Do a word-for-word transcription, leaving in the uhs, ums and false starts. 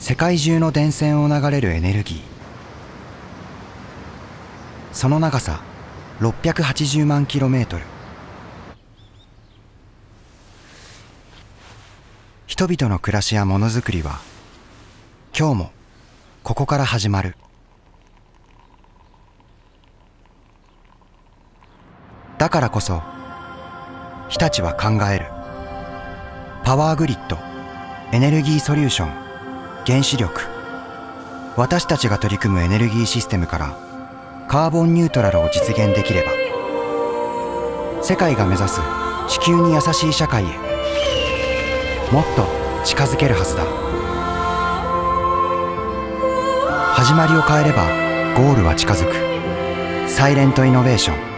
世界中の電線を流れるエネルギー、その長さろっぴゃくはちじゅうまんキロメートル。人々の暮らしやものづくりは今日もここから始まる。だからこそ日立は考える。パワーグリッド、エネルギーソリューション、原子力、私たちが取り組むエネルギーシステムからカーボンニュートラルを実現できれば、世界が目指す地球に優しい社会へもっと近づけるはずだ。始まりを変えればゴールは近づく。サイレントイノベーション。